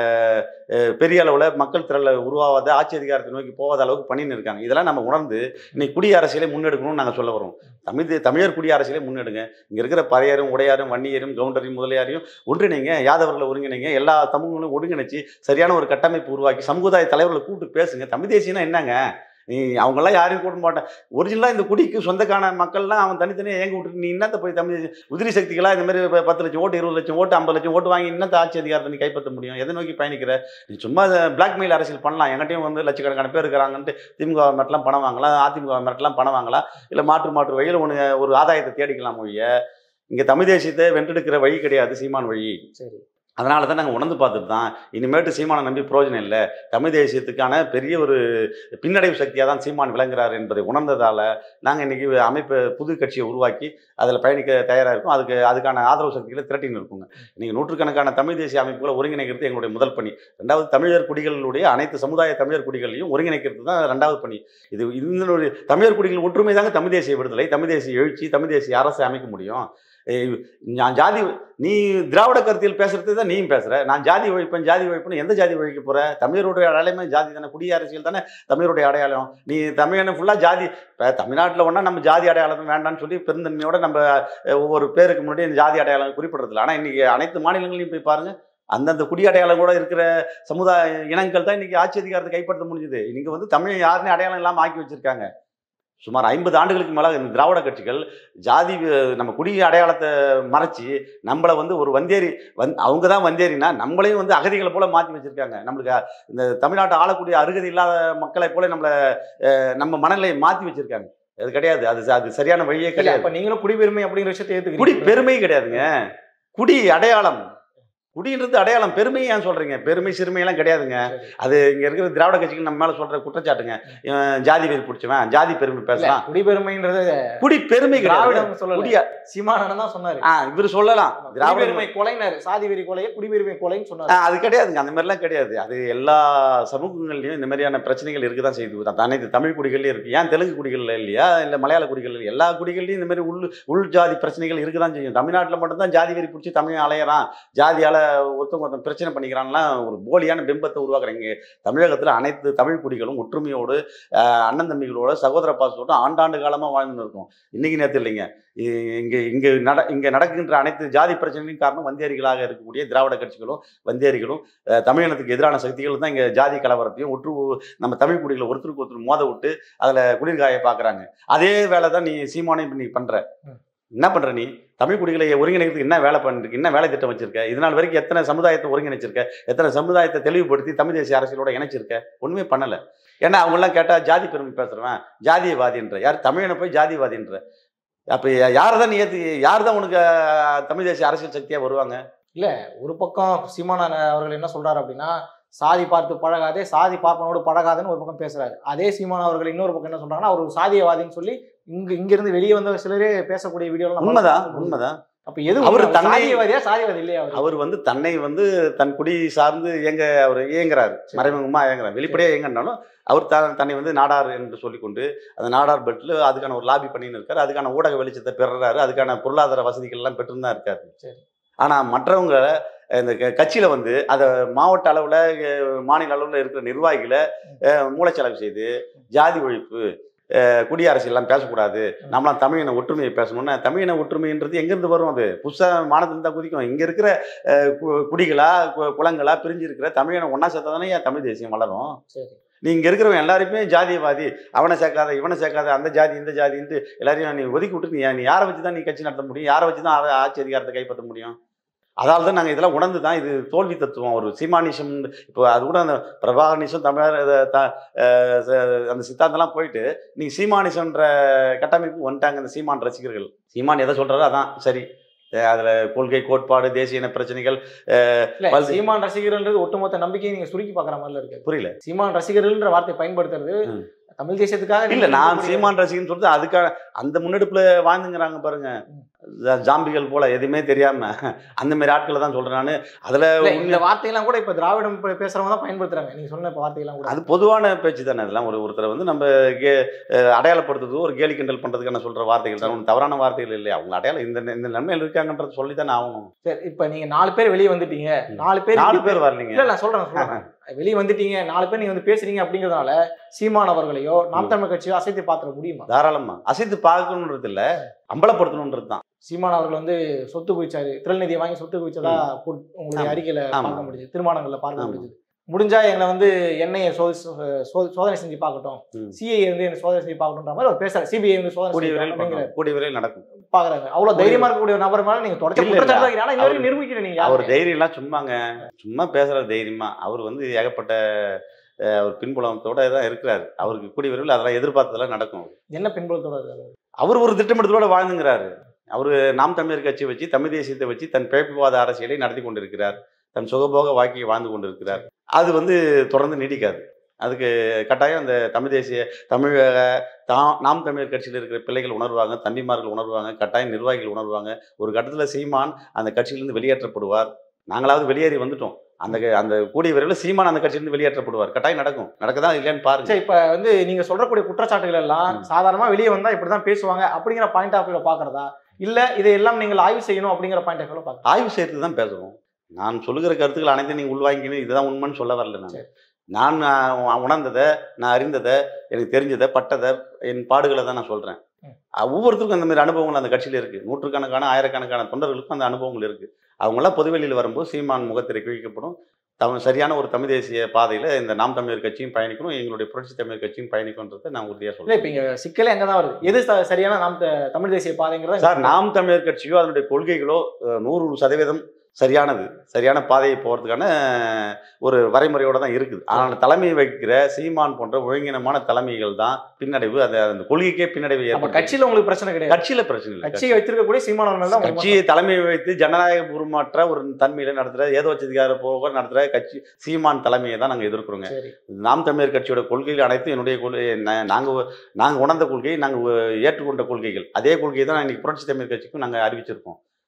பெரிய அளவில் மக்கள் திரள உருவாகாத ஆட்சி அதிகாரத்தை நோக்கி போகாத அளவுக்கு பண்ணின்னு இருக்காங்க. இதெல்லாம் நம்ம உணர்ந்து இன்னைக்கு குடி அரசியலை முன்னெடுக்கணும்னு நாங்கள் சொல்ல வரோம். தமிழ் தமிழர் குடி அரசியலை முன்னெடுங்க. இங்கே இருக்கிற பறையரும் உடையாரும் வன்னியரும் கவுண்டரையும் முதலியாரையும் ஒன்றிணைங்க, யாதவர்களை ஒருங்கிணைங்க, எல்லா சமூகங்களும் ஒருங்கிணைச்சு சரியான ஒரு கட்டமைப்பு உருவாக்கி சமுதாய தலைவர்களை கூப்பிட்டு பேசுங்க. தமிழ் தேசியம்னா என்னங்க? நீ அவங்கெல்லாம் யாரையும் கூட்ட மாட்டேன். ஒரிஜினலாக இந்த குடிக்கு சொந்தக்கான மக்கள்லாம் அவன் தனித்தனியாக ஏங்க விட்டுட்டு நீ என்னத்தை போய் தமிழ் உதிரி சக்திகளாக இந்த மாதிரி பத்து லட்சம் ஓட்டு இருபது லட்சம் ஓட்டு ஐம்பது லட்சம் ஓட்டு வாங்கி என்னத்தை ஆட்சி அதிகாரத்தை நீ கைப்பற்ற முடியும்? எதை நோக்கி பயணிக்கிற? நீ சும்மா பிளாக்மெயில் அரசியல் பண்ணலாம். எங்கிட்டையும் வந்து லட்சக்கணக்கான பேர் இருக்கிறாங்கன்ட்டு திமுக மிரட்டலாம் பணம் வாங்கலாம், அதிமுக மிரட்டலாம் பணம் வாங்கலாம், இல்லை மாற்று மாற்று வழியில் ஒன்று ஒரு ஆதாயத்தை தேடிக்கலாம் ஒழிய இங்கே தமிழ் தேசியத்தை வென்றெடுக்கிற வழி கிடையாது சீமான் வழி. சரி, அதனால தான் நாங்கள் உணர்ந்து பார்த்துட்டு தான் இனிமேட்டு சீமானை நம்பி பிரயோஜனம் இல்லை, தமிழ் தேசியத்துக்கான பெரிய ஒரு பின்னடைவு சக்தியாக தான் சீமான் விளங்குறார் என்பதை உணர்ந்ததால் நாங்கள் இன்றைக்கி அமைப்பு புது கட்சியை உருவாக்கி அதில் பயணிக்க தயாராக இருக்கும். அதுக்கு அதுக்கான ஆதரவு சக்திகளை திரட்டின்னு இருக்குங்க. இன்றைக்கி நூற்றுக்கணக்கான தமிழ் தேசிய அமைப்புகளை ஒருங்கிணைக்கிறது எங்களுடைய முதல் பணி. ரெண்டாவது தமிழர் குடிகளுடைய அனைத்து சமுதாய தமிழர் குடிகளையும் ஒருங்கிணைக்கிறது தான் ரெண்டாவது பணி. இது இதனுடைய தமிழர் குடிகள் ஒற்றுமை தாங்க தமிழ் தேசிய விடுதலை, தமிழ் தேசிய எழுச்சி, தமிழ் தேசிய அரசை அமைக்க முடியும். நான் ஜாதி நீ திராவிட கருத்தியல் பேசுறது தான் நீயும் பேசுற. நான் ஜாதி ஒழிப்பேன் ஜாதி ஒழிப்புன்னு எந்த ஜாதி ஒழிக்க போற? தமிழருடைய அடையாளமே ஜாதி தானே, குடி அரசியல் தானே தமிழருடைய அடையாளம். நீ தமிழனை ஃபுல்லாக ஜாதி இப்போ தமிழ்நாட்டில் ஒன்றா நம்ம ஜாதி அடையாளம் வேண்டாம்னு சொல்லி பெருந்தன்மையோட நம்ம ஒவ்வொரு பேருக்கு முன்னாடி இந்த ஜாதி அடையாளம் குறிப்பிடுறதில்ல. ஆனால் இன்னைக்கு அனைத்து மாநிலங்களையும் போய் பாருங்க, அந்தந்த குடி அடையாளம் கூட இருக்கிற சமுதாய இனங்கள் தான் இன்னைக்கு ஆட்சி அதிகாரத்தை கைப்படுத்த முடிஞ்சுது. இன்னைக்கு வந்து தமிழ் யாருன்னு அடையாளம் இல்லாமல் ஆக்கி வச்சிருக்காங்க. சுமார் ஐம்பது ஆண்டுகளுக்கு மேலே இந்த திராவிட கட்சிகள் ஜாதி நம்ம குடி அடையாளத்தை மறைச்சி நம்மளை வந்து ஒரு வந்தேரி வந் அவங்க தான் வந்தேரினா நம்மளையும் வந்து அகதிகளை போல மாற்றி வச்சுருக்காங்க. நம்மளுக்கு இந்த தமிழ்நாட்டை ஆளக்கூடிய அருகதி இல்லாத மக்களை போல நம்மளை நம்ம மனநிலையை மாற்றி வச்சுருக்காங்க. அது கிடையாது, அது அது சரியான வழியே கிடையாது. இப்போ நீங்களும் குடிபெருமை அப்படிங்கிற விஷயத்தை ஏற்றுக்க. குடி பெருமை கிடையாதுங்க, குடி அடையாளம். குடின்றது அடையாளம். பெருமை ஏன் சொல்றீங்க? பெருமை சிறுமையெல்லாம் கிடையாதுங்க. அது இங்க இருக்கிற திராவிட கட்சிகள் நம்ம மேல சொல்ற குற்றச்சாட்டுங்க. ஜாதி வெறி பிடிச்சவன் ஜாதி பெருமை பேசலாம். குடி பெருமைன்றது குடி பெருமை கிடையாது. சீமானன் தான் சொன்னாரு. இவர் சொல்லலாம் திராவிட பெருமை கொலைனாரு, சாதி வெறி கொலையை குடிபெருமை கொலைன்னு சொன்னாரு. அது கிடையாதுங்க, அந்த மாதிரிலாம் கிடையாது. அது எல்லா சமூகங்கள்லயும் இந்த மாதிரியான பிரச்சனைகள் இருக்குதான் செய்யுது. அனைத்து தமிழ் குடிகள்லயும் இருக்கு. ஏன் தெலுங்கு குடிகள்ல இல்லையா, இல்ல மலையாள குடிகள் இல்லையா? எல்லா குடிகள்லயும் இந்த மாதிரி உள் உள் ஜாதி பிரச்சனைகள் இருக்குதான் செய்யும். தமிழ்நாட்டில் மட்டும்தான் ஜாதி வெறி பிடிச்சி தமிழ் அலையறான், ஜாதியால ஒருத்தவங்க ஒருத்தன் பிரச்சனை பண்ணிக்கிறான்லாம் ஒரு போலியான பிம்பத்தை உருவாக்குறாங்க. தமிழகத்தில் அனைத்து தமிழ் குடிகளும் ஒற்றுமையோடு அண்ணன் தம்பிகளோட சகோதர பாசத்தோடு ஆண்டாண்டு காலமாக வாழ்ந்துன்னு இருக்கோம். இன்னைக்கு நேரத்தில் இல்லைங்க. இங்கே இங்கே நட இங்கே நடக்கின்ற அனைத்து ஜாதி பிரச்சனையும் காரணம் வந்தேரிகளாக இருக்கக்கூடிய திராவிட கட்சிகளும் வந்தேரிகளும் தமிழினத்துக்கு எதிரான சக்திகளும் தான் இங்கே ஜாதி கலவரத்தையும் ஒற்று நம்ம தமிழ் குடிகளை ஒருத்தருக்கு ஒருத்தர் மோத விட்டு அதில் குளிர்காய பார்க்குறாங்க. அதே வேலை தான் நீ சீமானையும் நீ பண்ணுற. என்ன பண்ணுற நீ? தமிழ் குடிகளை ஒருங்கிணைக்கிறதுக்கு என்ன வேலை பண்ணிருக்கு? என்ன வேலை திட்டம் வச்சிருக்க? இதனால் வரைக்கும் எத்தனை சமுதாயத்தை ஒருங்கிணைச்சிருக்க? எத்தனை சமுதாயத்தை தெளிவுபடுத்தி தமிழ் தேசிய அரசியலோட இணைச்சிருக்க? ஒன்றுமே பண்ணலை. ஏன்னா அவங்கெல்லாம் கேட்டால் ஜாதி பெருமை பேசுகிறவன் ஜாதியவாதின்ற, யார் தமிழனை போய் ஜாதிவாதின்ற. அப்போ யார் தான் நீ ஏற்று யார் தான் உனக்கு தமிழ் தேசிய அரசியல் சக்தியாக வருவாங்க? இல்லை, ஒரு பக்கம் சீமான் அவர்கள் என்ன சொல்கிறாரு அப்படின்னா, சாதி பார்த்து பழகாதே சாதி பார்ப்பனோடு பழகாதுன்னு ஒரு பக்கம் பேசுறாரு. அதே சீமான் அவர்கள் இன்னொரு பக்கம் என்ன சொல்றாங்கன்னா, அவர் ஒரு சாதியவாதின்னு சொல்லி இங்க இங்கிருந்து வெளியே வந்த சிலரே பேசக்கூடிய வீடியோலாம் உண்மைதான் உண்மைதான். அப்ப எது அவர் சாதியவாதியா சாதியவாதி இல்லையா? அவர் வந்து தன்னை வந்து தன் குடி சார்ந்து இயங்க அவர் இயங்குறாரு, மறைமுகமா இயங்குறாரு. வெளிப்படையா இயங்கினாலும் அவர் த தன்னை வந்து நாடார் என்று சொல்லிக்கொண்டு அந்த நாடார் பெட்டில் அதுக்கான ஒரு லாபி பண்ணின்னு இருக்காரு. அதுக்கான ஊடக வெளிச்சத்தை பெறுறாரு. அதுக்கான பொருளாதார வசதிகள் எல்லாம் பெற்றுன்னு தான் இருக்காரு. சரி. ஆனா மற்றவங்க இந்த கட்சியில வந்து அதை மாவட்ட அளவுல மாநில அளவுல இருக்கிற நிர்வாகிகளை மூளைச்சலவு செய்து ஜாதி ஒழிப்பு குடி அரசியல்லாம் பேசக்கூடாது, நம்மளாம் தமிழின ஒற்றுமையை பேசணும்னா தமிழின ஒற்றுமைன்றது எங்கேருந்து வரும்? அது புதுசாக மானத்துல தான் குதிக்கும். இங்கே இருக்கிற குடிகளா குளங்களா பிரிஞ்சு இருக்கிற தமிழின ஒன்றா சேர்த்தா தானே ஏன் தமிழ் தேசியம் வளரும்? சரி. நீ இங்கே இருக்கிறவன் எல்லாருமே ஜாதியவாதி, அவனை சேர்க்காத இவனை சேர்க்காத, அந்த ஜாதி இந்த ஜாதின்ட்டு எல்லாரையும் நீ ஒதுக்கி விட்டு நீ நீ யாரை வச்சு தான் நீ கட்சி நடத்த முடியும்? யாரை வச்சு தான் ஆட்சி அதிகாரத்தை கைப்பற்ற முடியும்? அதால் தான் நாங்கள் இதெல்லாம் உணர்ந்து தான் இது தோல்வி தத்துவம். ஒரு சீமானிசம் இப்போ அது கூட அந்த பிரபாகரனிசம் தமிழர் அந்த சித்தாந்தெல்லாம் போயிட்டு நீங்கள் சீமானிசம்ன்ற கட்டமைப்பு வந்துட்டாங்க இந்த சீமான் ரசிகர்கள். சீமான் எதை சொல்கிறாரோ அதான் சரி. அதில் கொள்கை கோட்பாடு தேசிய இன பிரச்சனைகள் சீமான் ரசிகர்கள்ன்றது ஒட்டுமொத்த நம்பிக்கையை நீங்கள் சுருக்கி பார்க்குற மாதிரில இருக்கு. புரியல. சீமான் ரசிகர்கள்ன்ற வார்த்தை பயன்படுத்துறது தமிழ் தேசியத்துக்காக இல்லை. நான் சீமான் ரசிகன்னு சொல்லிட்டு அதுக்காக அந்த முன்னெடுப்பில் வாழ்ந்துங்கிறாங்க பாருங்க, ஜாம்பிகள் போல எதுவுமே தெரியாம அந்த மாதிரி ஆட்களை தான் சொல்றேன் நான். அதுல இந்த வார்த்தையெல்லாம் கூட இப்ப திராவிடம் பேசுறவங்க தான் பயன்படுத்துறாங்க. நீங்க சொன்ன வார்த்தையெல்லாம் கூட அது பொதுவான பேச்சு தானே. அதெல்லாம் ஒரு ஒருத்தரை வந்து நம்ம கே அடையாளப்படுத்துறது ஒரு கேலி கிண்டல் பண்றதுக்கான சொல்ற வார்த்தைகள் தான், தவறான வார்த்தைகள் இல்லையா? அவங்க அடையாளம் இந்த இந்த நன்மையில் இருக்காங்கன்றது சொல்லி தானே ஆகணும். சரி, இப்ப நீங்க நாலு பேர் வெளியே வந்துட்டீங்க, நாலு பேர் நாலு பேர் வரலீங்க. இல்ல நான் சொல்றேன் சொல்றேன் வெளியே வந்துட்டீங்க, நாலு பேர் நீங்க வந்து பேசுறீங்க அப்படிங்கிறதுனால சீமானவர்களையோ நாம் தமிழ் கட்சியோ அசைத்து பார்த்துட முடியுமா? தாராளமா அசைத்து பார்க்கணுன்றது இல்ல, அம்பலப்படுத்தணுன்றது தான். சீமான் அவர்கள் வந்து சொத்து குவிச்சாரு, திருநிதியை வாங்கி சொத்து குவிச்சதா உங்களுடைய அறிக்கையில பார்க்க முடியுது, திருமணங்கள்ல பார்க்க முடியுது. முடிஞ்சா எங்களை வந்து எண்ணெயை சோதனை செஞ்சு பார்க்கட்டும், சிஐஏ வந்து என்ன சோதனை செஞ்சு பார்க்கணுன்ற மாதிரி அவர் பேசுறாரு. சிபிஐ வந்து சோதனை கூடிய விரைவில் நடக்கும் பாக்குறாங்க. அவ்வளவு தைரியமா இருக்கக்கூடிய நபர் மேல நீங்க தொடர்ச்சி நிரூபிக்கிற நீங்க அவர் தைரியம் எல்லாம் சும்மாங்க, சும்மா பேசுற தைரியமா. அவர் வந்து ஏகப்பட்ட அவர் பின்புலத்தோட தான் இருக்கிறாரு. அவருக்கு கூடிய விரைவில் அதெல்லாம் எதிர்பார்த்ததெல்லாம் நடக்கும். என்ன பின்புலத்தோட இருக்காரு? அவர் ஒரு திட்டமிட்டத்தோட வாழ்ந்துங்கிறாரு. அவர் நாம் தமிழர் கட்சி வச்சு தமிழ் தேசியத்தை வச்சு தன் பிழைப்புவாத அரசியலை நடத்தி கொண்டிருக்கிறார். தன் சுகபோக வாழ்க்கையை வாழ்ந்து கொண்டிருக்கிறார். அது வந்து தொடர்ந்து நீடிக்காது. அதுக்கு கட்டாயம் அந்த தமிழ் தேசிய தமிழக தா நாம் தமிழர் கட்சியில் இருக்கிற பிள்ளைகள் உணர்வாங்க, தம்பிமார்கள் உணர்வாங்க, கட்டாயம் நிர்வாகிகள் உணர்வாங்க. ஒரு கட்டத்தில் சீமான் அந்த கட்சியிலிருந்து வெளியேற்றப்படுவார். நாங்களாவது வெளியேறி வந்துட்டோம். அந்த அந்த கூடிய விரைவில் சீமான் அந்த கட்சியிலிருந்து வெளியேற்றப்படுவார். கட்டாயம் நடக்கும். நடக்கதான் இல்லையான்னு பாருங்க. இப்போ வந்து நீங்க சொல்லக்கூடிய குற்றச்சாட்டுகள் எல்லாம் சாதாரணமாக வெளியே வந்தால் இப்படி தான் பேசுவாங்க அப்படிங்கிற பாயிண்ட் ஆஃப் வியூவில் பார்க்குறதா, இல்லை இதையெல்லாம் நீங்கள் ஆய்வு செய்யணும் அப்படிங்கிற பாயிண்ட் ஆஃப் வியூவில் பார்க்க ஆய்வு செய்யறதுக்கு தான் பேசுகிறோம். நான் சொல்லுகிற கருத்துக்கள் அனைத்தையும் நீங்கள் உள்வாங்கிக்கணும் இதுதான் உண்மைன்னு சொல்ல வரல. நான் நான் உணர்ந்ததை, நான் அறிந்ததை, எனக்கு தெரிஞ்சதை, பட்டதை, என் பாடுகளை தான் நான் சொல்கிறேன். ஒவ்வொருத்தருக்கும் அந்த மாதிரி அனுபவங்கள் அந்த கட்சியில் இருக்குது. நூற்றுக்கணக்கான ஆயிரக்கணக்கான தொண்டர்களுக்கும் அந்த அனுபவங்கள் இருக்குது. அவங்களாம் பொதுவெளியில் வரும்போது சீமான் முகத்திரை கிழிக்கப்படும். தமிழ் சரியான ஒரு தமிழ் தேசிய பாதையில் இந்த நாம் தமிழர் கட்சியும் பயணிக்கணும், எங்களுடைய புரட்சி தமிழர் கட்சியும் பயணிக்கணுன்றதை நான் உறுதியாக சொல்கிறேன். இப்போ இங்கே சிக்கலே அங்கே தான் வருது. எது சரியான நாம் தமிழ் தேசிய பாதைங்கிறத சார், நாம் தமிழர் கட்சியோ அதனுடைய கொள்கைகளோ நூறு சதவீதம் சரியானது, சரியான பாதையை போகிறதுக்கான ஒரு வரைமுறையோடு தான் இருக்குது. ஆனால் தலைமை வைக்கிற சீமான் போன்ற ஒழுங்கினமான தலைமைகள் தான் பின்னடைவு, அது அந்த கொள்கைக்கே பின்னடைவு ஏற்படும். கட்சியில் உங்களுக்கு பிரச்சனை கிடையாது. கட்சியில் பிரச்சனை இல்லை. கட்சியை வைத்திருக்கக்கூடிய சீமானவர்கள் தான் கட்சியை தலைமை வைத்து ஜனநாயக உருமாற்ற ஒரு தன்மையில நடத்துகிற ஏதோச்சதிகார போக நடத்துகிற கட்சி சீமான் தலைமையை தான் நாங்கள் எதிர்க்கிறோங்க. நாம் தமிழர் கட்சியோட கொள்கைகள் அனைத்தும் என்னுடைய கொள்கை, நாங்கள் நாங்கள் உணர்ந்த கொள்கை, நாங்கள் ஏற்றுக்கொண்ட கொள்கைகள். அதே கொள்கையை தான் இன்னைக்கு புரட்சி தமிழர் கட்சிக்கும் நாங்கள் அறிவிச்சிருக்கோம்.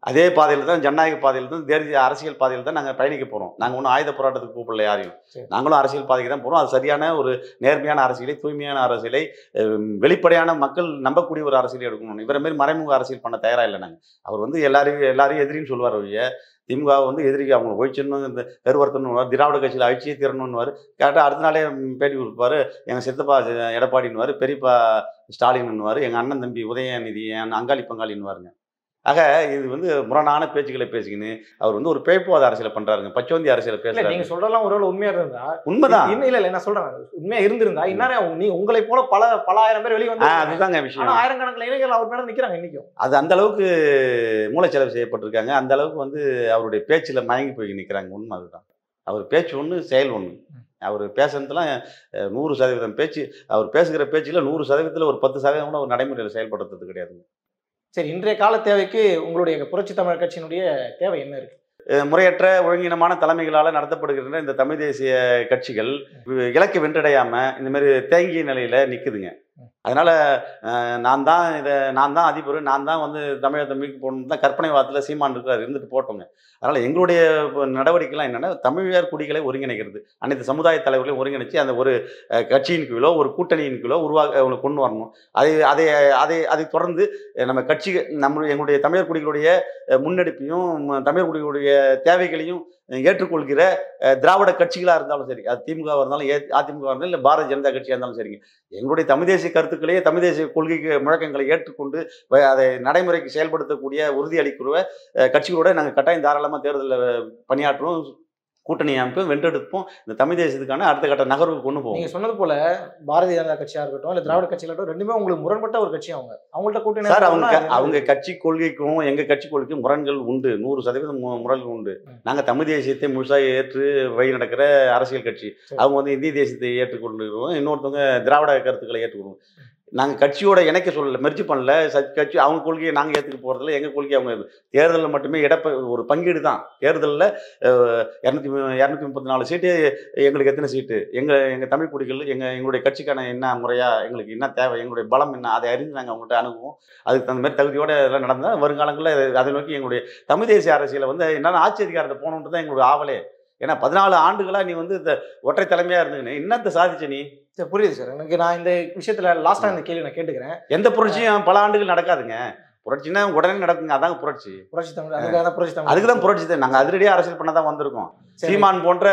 அதே பாதையில் தான் ஜனநாயக பாதையில் தான் தேசிய அரசியல் பாதையில் தான் நாங்கள் பயணிக்க போகிறோம். நாங்கள் ஒன்றும் ஆயுத போராட்டத்துக்கு கூப்பிடல யாரையும். நாங்களும் அரசியல் பாதைக்கு தான் போகிறோம். அது சரியான ஒரு நேர்மையான அரசியலை, தூய்மையான அரசியலை, வெளிப்படையான மக்கள் நம்பக்கூடிய ஒரு அரசியலை எடுக்கணும். இவரை மாரி மறைமுக அரசியல் பண்ண தயாராக இல்லை நாங்கள். அவர் வந்து எல்லாரையும் எல்லாரையும் எதிரின்னு சொல்லுவார் ஒழிய திமுக வந்து எதிரி அவங்க ஒழிச்சிடணும், இந்த பெருவர்த்தணும், திராவிட கட்சியில் அழிச்சியே தீரணும்னுவார். கரெக்டாக அடுத்த நாளே பேட்டி கொடுப்பாரு. எங்கள் சித்தப்பா எடப்பாடின்னுவார், பெரியப்பா ஸ்டாலின்னுவார், எங்கள் அண்ணன் தம்பி உதயநிதி என் அங்காளி பங்காளின்னுவாருங்க. ஆக இது வந்து முரணான பேச்சுக்களை பேசிக்கின்னு அவர் வந்து ஒரு பேய்ப்புவாத அரசியலை பண்றாருங்க, பச்சோந்தி அரசியலை பேசுறாரு. நீங்க சொல்றதெல்லாம் ஒருவேளை உண்மையா இருந்தா உண்மைதான். இல்ல இல்ல நான் சொல்றேன், உண்மையா இருந்திருந்தா இந்நேரம் நீ உங்களை போல பல பல ஆயிரம் பேர் வெளியே வந்து அதுதாங்க விஷயம். ஆயிரக்கணக்கில் இளைஞர்கள் அவர் மேல நிக்கிறாங்க இன்னைக்கும். அது அந்த அளவுக்கு மூளைச்செலவு செய்யப்பட்டிருக்காங்க. அந்த அளவுக்கு வந்து அவருடைய பேச்சுல மயங்கி போய் நிற்கிறாங்க. உண்மை அதுதான். அவர் பேச்சு ஒன்று, செயல் ஒன்று. அவர் பேசுறதுலாம் நூறு சதவீதம் பேச்சு, அவர் பேசுகிற பேச்சுல நூறு சதவீதத்தில் ஒரு பத்து சதவீதம் கூட ஒரு நடைமுறையில் செயல்படுத்துறது கிடையாதுங்க. சரி, இன்றைய கால தேவைக்கு உங்களுடைய புரட்சி தமிழர் கட்சியினுடைய தேவை என்ன இருக்கு? முறையற்ற ஒழுங்கினமான தலைமைகளால் நடத்தப்படுகின்ற இந்த தமிழ் தேசிய கட்சிகள் இலக்கை வென்றடையாம இந்த மாதிரி தேங்கிய நிலையில நிற்குதுங்க. அதனால நான் தான் இதை நான் தான் அதிபர், நான் தான் வந்து தமிழகத்தை மீட்க போகணும் தான் கற்பனை வாதத்தில் சீமான் இருக்கிறார், இருந்துட்டு போட்டோங்க. அதனால் எங்களுடைய நடவடிக்கைலாம் என்னென்னா தமிழர் குடிகளை ஒருங்கிணைக்கிறது, அனைத்து சமுதாய தலைவர்களையும் ஒருங்கிணைச்சு அந்த ஒரு கட்சியின் கீழோ ஒரு கூட்டணியின் கீழோ உருவாக்க அவங்களை கொண்டு வரணும். அதை அதை அதை அதை தொடர்ந்து நம்ம கட்சி நம்ம எங்களுடைய தமிழர் குடிகளுடைய முன்னெடுப்பையும் தமிழர் குடிகளுடைய தேவைகளையும் ஏற்றுக்கொள்கிற திராவிட கட்சிகளாக இருந்தாலும் சரி, அது திமுகவாக இருந்தாலும் ஏ அதிமுக இருந்தாலும் இல்லை பாரதிய ஜனதா கட்சியாக இருந்தாலும் சரிங்க, எங்களுடைய தமிழ் தேசிய கருத்துக்களையே தமிழ் தேசிய கொள்கைக்கு முழக்கங்களை ஏற்றுக்கொண்டு அதை நடைமுறைக்கு செயல்படுத்தக்கூடிய உறுதி அளிக்கிற கட்சிகளோட நாங்கள் கட்டாயம் தாராளமாக தேர்தலில் பணியாற்றுவோம், கூட்டணி அமைப்பு வென்றெடுப்போம், இந்த தமிழ் தேசத்துக்கான அடுத்த கட்ட நகர்வுக்கு கொண்டு போவோம். நீங்க சொன்னது போல பாரதிய ஜனதா கட்சியா இருக்கட்டும் இல்ல திராவிட கட்சியா இருக்கட்டும், ரெண்டுமே உங்களுக்கு முரண்பட்ட ஒரு கட்சி. அவங்க அவங்கள்ட்ட கூட்டணி சார், அவங்க அவங்க கட்சி கொள்கைக்கும் எங்க கட்சி கொள்கைக்கும் முரண்கள் உண்டு, நூறு சதவீதம் முரண்கள் உண்டு. நாங்க தமிழ் தேசியத்தை முழுசாக ஏற்று வழி நடக்கிற அரசியல் கட்சி, அவங்க வந்து இந்திய தேசியத்தை ஏற்றுக்கொள்ளுவோம், இன்னொருத்தவங்க திராவிட கருத்துக்களை ஏற்றுக்கொள்வோம். நாங்கள் கட்சியோட இணைக்க சொல்லலை, மெர்ஜி பண்ணல. கட்சி அவங்க கொள்கையை நாங்கள் ஏற்றுக்க போகிறதில்ல, எங்கள் கொள்கையை அவங்க தேர்தலில் மட்டுமே இடப்ப ஒரு பங்கீடு தான். தேர்தலில் இரநூத்தி இரநூத்தி முப்பத்தி நாலு சீட்டு எங்களுக்கு எத்தனை சீட்டு, எங்கள் எங்கள் தமிழ் குடிகள் எங்கள் எங்களுடைய கட்சிக்கான என்ன முறையாக எங்களுக்கு என்ன தேவை, எங்களுடைய பலம் என்ன, அதை அறிந்து நாங்கள் அவங்கள்ட்ட அணுகுவோம். அதுக்கு அந்த மாதிரி தகுதியோடு இதெல்லாம் நடந்தால் வருங்காலங்களில் அதை நோக்கி எங்களுடைய தமிழ் தேசிய அரசியலை வந்து என்னென்ன ஆட்சி அதிகாரத்தை போகணுன்றது தான் எங்களுடைய ஆவலே. ஏன்னா பதினாலு ஆண்டுகளாக நீ வந்து இந்த ஒற்றை தலைமையாக இருந்துங்கன்னு என்னத்தை சாதிச்ச நீ? சரி, புரியுது சார். எனக்கு நான் இந்த விஷயத்துல லாஸ்டா இந்த கேள்வி நான் கேட்டுக்கிறேன். எந்த புரட்சியும் பல ஆண்டுகள் நடக்காதுங்க. புரட்சின்னா உடனே நடக்குங்க, அதாங்க புரட்சி. புரட்சி தமிழ் அதுக்காக புரட்சி தமிழ் அதுக்கு தான் புரட்சி தான். நாங்கள் அதிரடியாக அரசியல் பண்ண தான் வந்திருக்கோம். சீமான் போன்ற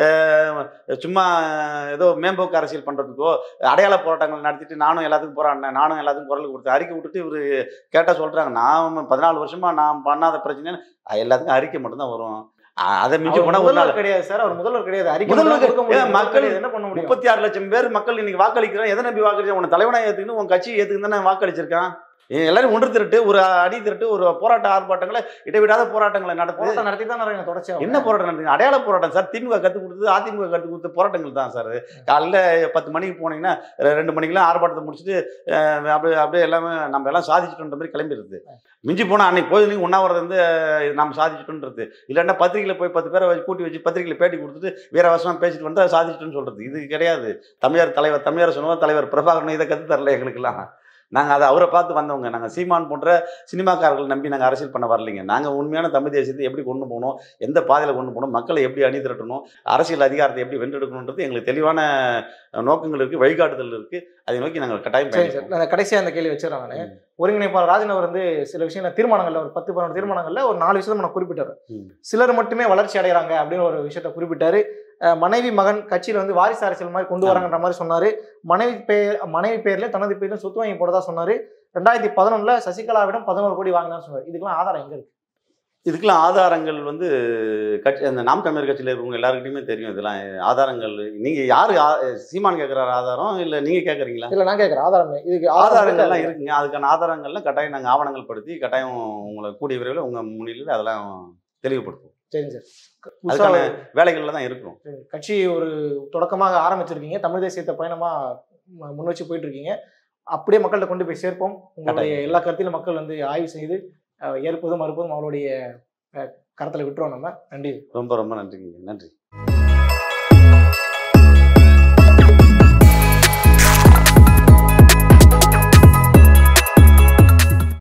சும்மா ஏதோ மேம்போக்கு அரசியல் பண்ணுறதுக்கோ அடையாள போராட்டங்கள் நடத்திட்டு நானும் எல்லாத்துக்கும் போராடினேன், நானும் எல்லாத்துக்கும் குரல் கொடுத்து அறிக்கை விட்டுட்டு இவர் கேட்டால் சொல்கிறாங்க நான் பதினாலு வருஷமா நான் பண்ணாத பிரச்சனைன்னு எல்லாத்துக்கும் அறிக்கை மட்டும்தான் வரும். அதை மிஞ்சி போனா ஒரு நாள் கிடையாது சார். அவர் முதல்வர் கிடையாது. அறிக்கை மக்கள் என்ன பண்ண முடியும்? முப்பத்தி ஆறு லட்சம் பேர் மக்கள் இன்னைக்கு வாக்களிக்கிறோம். எதை நம்பி வாக்களிச்சா? உன தலைவனா ஏத்துக்குன்னு உன் கட்சி ஏத்துக்குன்னு தானே வாக்களிச்சிருக்கான். எல்லாரும் ஒன்று திரட்டு ஒரு அடி திரட்டு ஒரு போராட்ட ஆர்ப்பாட்டங்களை இடைவிடாத போராட்டங்களை நடத்தி நடத்தி தான் தொடர்ச்சியா என்ன போராட்டம் நடத்துங்க? அடையாள போராட்டம் சார். திமுக கற்றுக் கொடுத்தது அதிமுக கற்றுக் கொடுத்த போராட்டங்கள் தான் சார். காலையில் பத்து மணிக்கு போனீங்கன்னா ரெண்டு மணிக்கெல்லாம் ஆர்ப்பாட்டத்தை முடிச்சுட்டு அப்படியே அப்படியே எல்லாமே நம்ம எல்லாம் சாதிச்சுட்டுன்ற மாதிரி கிளம்பிடுறது. மிஞ்சி போனால் அன்னைக்கு போய் உண்ணாவிரதம் வந்து நம்ம சாதிச்சுட்டுன்றது, இல்லைன்னா பத்திரிகையில் போய் பத்து பேரை வச்சு கூட்டி வச்சு பத்திரிகையில் பேட்டி கொடுத்துட்டு வீரவசமாக பேசிட்டு வந்தால் சாதிச்சுட்டுன்னு சொல்கிறது இது கிடையாது. தமிழர் தலைவர் தமிழர் சொன்னவர் தலைவர் பிரபாகரன் இதை கற்று தரல எங்களுக்கெல்லாம். நாங்கள் அதை அவரை பார்த்து வந்தவங்க. நாங்கள் சீமான் போன்ற சினிமாக்காரர்கள் நம்பி நாங்கள் அரசியல் பண்ண வரலைங்க. நாங்கள் உண்மையான தமிழ் தேசியத்தை எப்படி கொண்டு போகணும், எந்த பாதையில் கொண்டு போகணும், மக்களை எப்படி அணி திரட்டணும், அரசியல் அதிகாரத்தை எப்படி வென்றெடுக்கணுன்றது எங்களுக்கு தெளிவான நோக்கங்கள் இருக்குது, வழிகாட்டுதல் இருக்குது. அதை நோக்கி நாங்கள் கட்டாயம் பயணிக்கிறோம். கடைசியாக அந்த கேள்வி வச்சுருக்காங்க. நான் ஒருங்கிணைப்பாளர் ராஜன் அவர் வந்து சில விஷயங்கள் தீர்மானங்கள்ல ஒரு பத்து பன்னெண்டு தீர்மானங்கள்ல ஒரு நாலு விஷயத்தை நான் குறிப்பிட்டாரு. சிலர் மட்டுமே வளர்ச்சி அடைகிறாங்க அப்படின்னு ஒரு விஷயத்த குறிப்பிட்டாரு. மனைவி மகன் கட்சியில் வந்து வாரிசு அரசியல் மாதிரி கொண்டு வராங்கன்ற மாதிரி சொன்னாரு. மனைவி பேர் மனைவி பேர்ல தனது பேர்ல சொத்து வாங்கி போடதா சொன்னாரு. ரெண்டாயிரத்தி பதினொன்னுல சசிகலாவிடம் பதினோரு கோடி வாங்கினான்னு சொன்னாரு. இதுக்கெல்லாம் ஆதாரம் எங்க இருக்கு? இதுக்கெல்லாம் ஆதாரங்கள் வந்து கட்சி அந்த நாம் தமிழர் கட்சியில் இருக்கவங்க எல்லாருக்கிட்டையுமே தெரியும். இதெல்லாம் ஆதாரங்கள் நீங்க யாரு சீமான் கேட்குறாரு ஆதாரம் இல்லை நீங்க கேட்குறீங்களா? இல்லை நான் கேட்குறேன் ஆதாரம். இதுக்கு ஆதாரங்கள்லாம் இருக்குங்க. அதுக்கான ஆதாரங்கள்லாம் கட்டாயம் நாங்கள் ஆவணங்கள் படுத்தி கட்டாயம் உங்களை கூடிய விரைவில் உங்க முன்னிலையில் அதெல்லாம் தெளிவுபடுத்துவோம். சரிங்க சார். அதுக்கான வேலைகள்ல தான் இருக்கும். கட்சி ஒரு தொடக்கமாக ஆரம்பிச்சிருக்கீங்க, தமிழ் தேசியத்தை பயணமா முன் வச்சு போயிட்டு இருக்கீங்க. அப்படியே மக்கள்கிட்ட கொண்டு போய் சேர்ப்போம். உங்களுடைய எல்லா கருத்திலும் மக்கள் வந்து ஆய்வு செய்து ஏற்பதும் மறுப்பதும் அவருடைய கருத்தில் விட்டுருவோம் நம்ம. நன்றி. ரொம்ப ரொம்ப நன்றிங்க. நன்றி.